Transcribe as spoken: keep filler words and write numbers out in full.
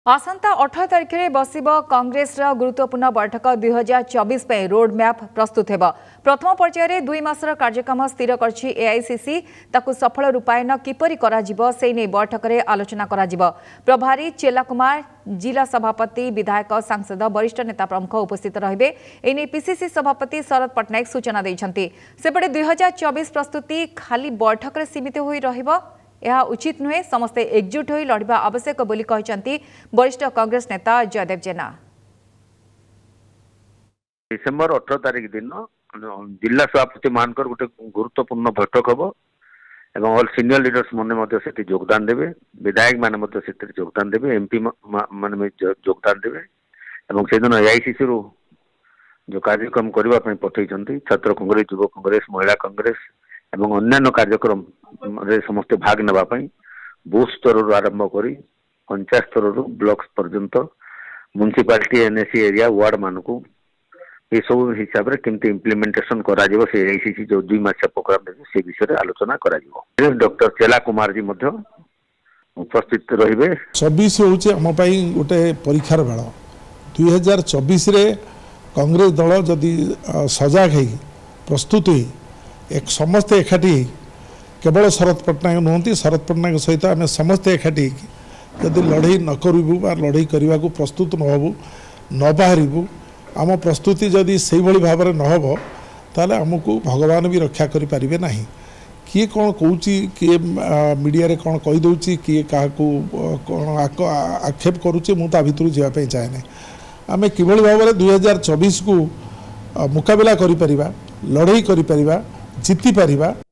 आसंता अठारह तारिख में बसिब कांग्रेस गुरुत्वपूर्ण बैठक दुई हजार चौबीस रोड मैप प्रस्तुत होब। प्रथम पर्यायर दुई मासर कार्यक्रम स्थिर कर एआईसीसी ताकू सफल रूपायन किपरि कराजिबो से नहीं बैठक में आलोचना कराजिबो। प्रभारी चेला कुमार, जिला सभापति, विधायक, सांसद, वरिष्ठ नेता प्रमुख उपस्थित रहिबे। एने पीसीसी सभापति शरद पट्टनायक सूचना दैछन्ति। सेपटे दुई हजार चौबीस प्रस्तुति खाली बैठक में सीमित होई रहिबो यह उचित नुहे, समस्ते एकजुट होई लड़िबा आवश्यक बोली कहचंती वरिष्ठ कांग्रेस नेता जयदेव जेना। डिसेम्बर अठारह तारिख दिन जिला सभापति मान गोटे गुरुत्वपूर्ण बैठक हम एवं ऑल सीनियर लीडर्स मैंने योगदान देवे, विधायक मैंने योगदान देवे, एमपी मान योगदान देवे एवं से दिन एआईसीसी रु जो कार्यक्रम करने पठे छात्र कांग्रेस, युव कांग्रेस, महिला कांग्रेस एवं अन्य कार्यक्रम समस्त भाग नापी बूथ स्तर आरंभ कर पंचायत स्तर ब्लॉक पर्यंत म्युनिसिपालिटी एनएसी एरिया वार्ड मान को ये सब हिसाब से केमती इम्प्लीमेंटेशन करा जिवो से एआईसीसी जो दुई मासिया प्रोग्राम देबे से विषय रे आलोचना करा जिवो। डॉक्टर चेला कुमार जी मध्य उपस्थित रहिबे। चौबीस होचे हम पई गोटे परीक्षार बेला दुई हजार चौबीस रे कांग्रेस दल जदि सजाग है प्रस्तुत हुई एक समस्ते एकाठी केवल शरद पट्टनायक नुहति शरद पट्टनायक सहित आम समस्ते एकाठी जदि लड़ई न करूँ लड़ई करने को प्रस्तुत न हबू न बाहरबू आम प्रस्तुति जदि से भाव में नहब ताले आमको भगवान भी रक्षा करें ना। किए कौन कौन किए मीडिया रे कौन कहीदे किए क्या कौन आक्षेप करुचे मु ता भितर जावाई चाहे ना। आम कि भाव में दुई हजार चौबीस को मुकाबला करें लड़ई करें जीति पारिबा।